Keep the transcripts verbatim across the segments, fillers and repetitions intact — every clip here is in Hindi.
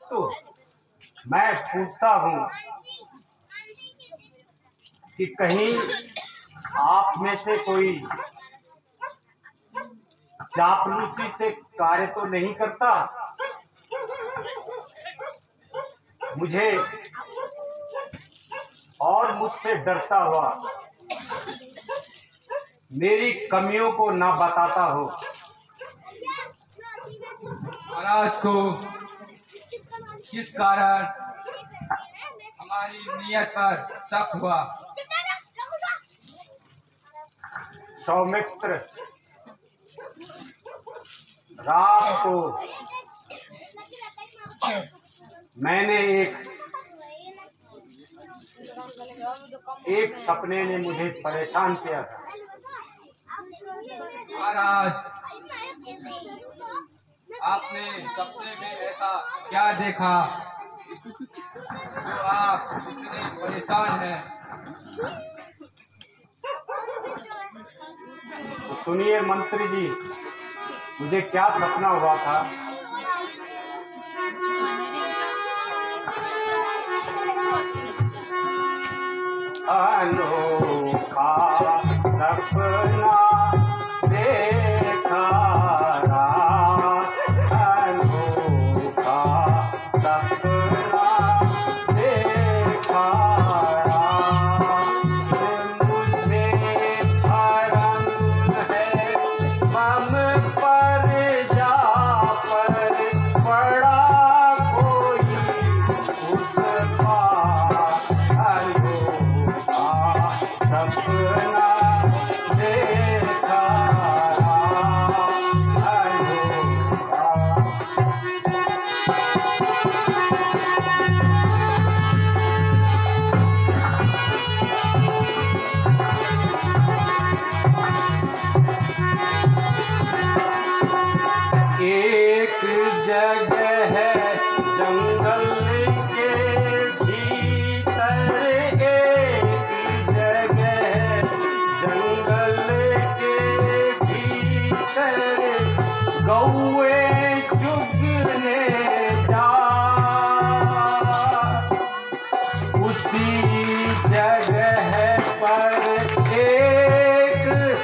तो मैं पूछता हूँ कि कहीं आप में से कोई चापलूसी से कार्य तो नहीं करता। मुझे और मुझसे डरता हुआ मेरी कमियों को ना बताता हो। महाराज को किस कारण हमारी नीयत पर शक हुआ? सौमित्र, रात को मैंने एक एक सपने ने मुझे परेशान किया था। महाराज, आपने सपने में ऐसा क्या देखा जो आप इतने परेशान हैं? तो सुनिए मंत्री जी, मुझे क्या सपना हुआ था। अनोखा सपना देखा रात, अनोखा सपना देखा रात। मुझे भरम है मम पर जा पर पड़ा कोई उसका सपना देखा एक जगह है जंगल के भीतर, एक जगह जंगल के भीतर गौए चुगने जा। उसी जगह पर एक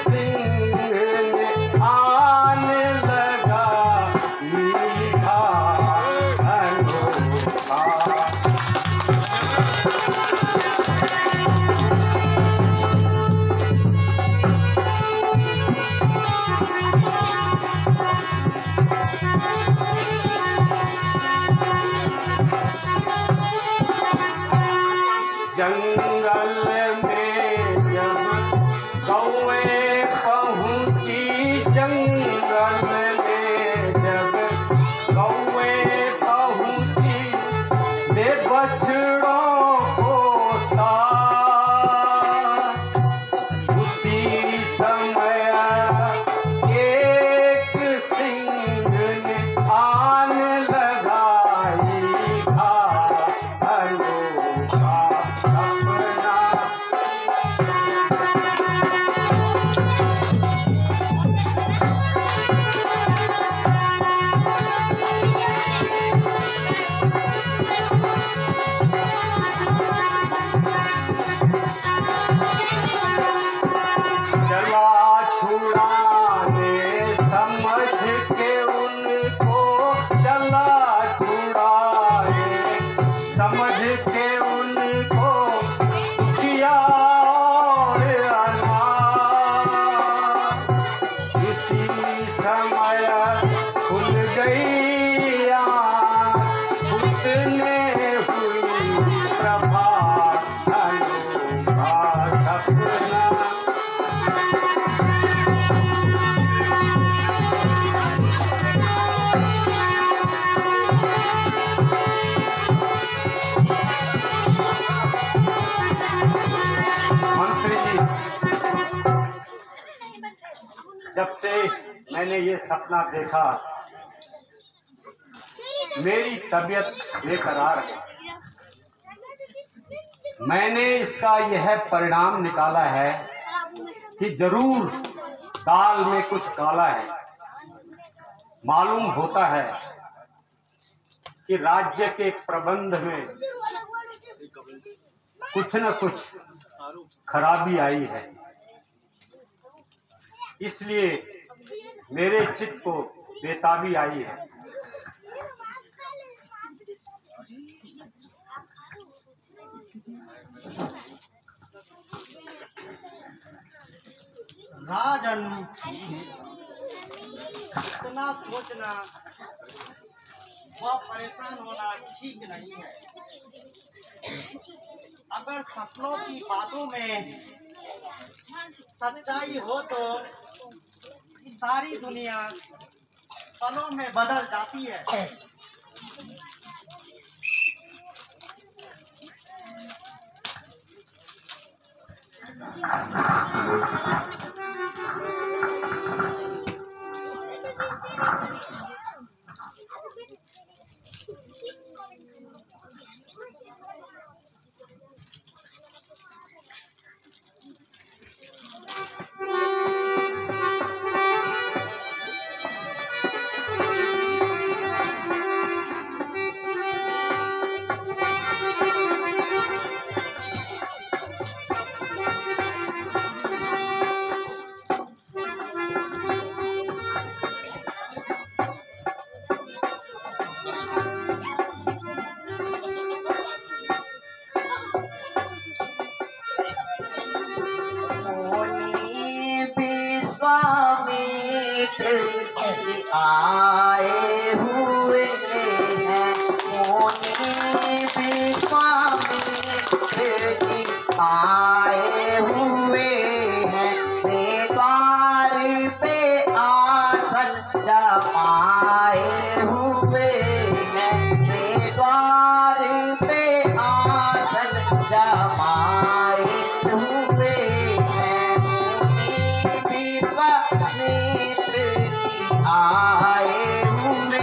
सिंह आन लगा, लिखा अनोखा। जंगल में जब कौए पहुंची, जंगल में जब कौए पहुंची, दे बछड़ों को साथ। उसी समय एक सिंह ने आन लगाई, था अनोखा सपना। चला छुड़ाने समझ के उनको, चला छुड़ाने समझ के उनको किया और अनाथ। इसी समय खुल गई आँख, उसने हुई प्रभात, अनोखा सपना। मंत्री जी, जब से मैंने ये सपना देखा मेरी तबीयत बेकरार है। मैंने इसका यह परिणाम निकाला है कि जरूर दाल में कुछ काला है। मालूम होता है कि राज्य के प्रबंध में कुछ न कुछ खराबी आई है, इसलिए मेरे चित्त को बेताबी आई है। राजन, इतना सोचना व परेशान होना ठीक नहीं है। अगर सपनों की बातों में सच्चाई हो तो सारी दुनिया पलों में बदल जाती है। आए हुए हैं मुनि विश्वामित्र जी, आए हुए हैं वे द्वार पे आसन जमाए हुए हैं, वे द्वार पे आसन जमाए हुए हैं मुनि विश्वामित्र आए हुए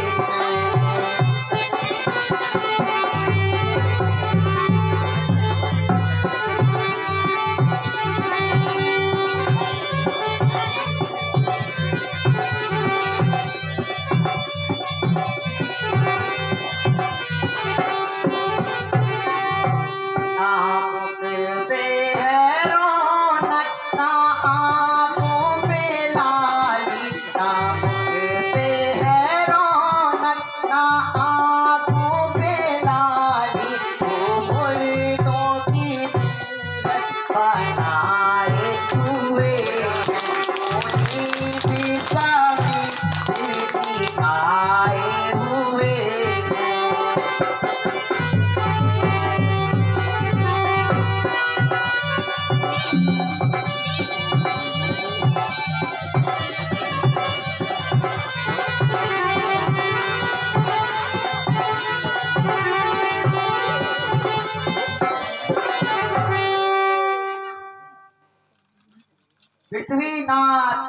पृथ्वीनाथ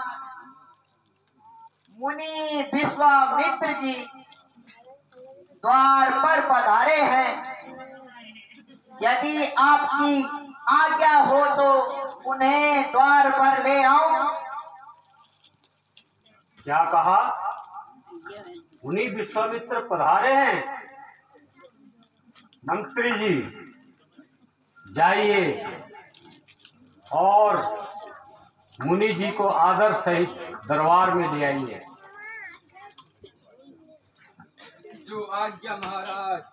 मुनि विश्वामित्र जी द्वार पर पधारे हैं। यदि आपकी आज्ञा हो तो उन्हें द्वार पर ले आऊं। क्या कहा? मुनि विश्वामित्र पधारे हैं? मंत्री जी जाइए और मुनि जी को आदर सहित दरबार में ले आइए। जो आज्ञा महाराज।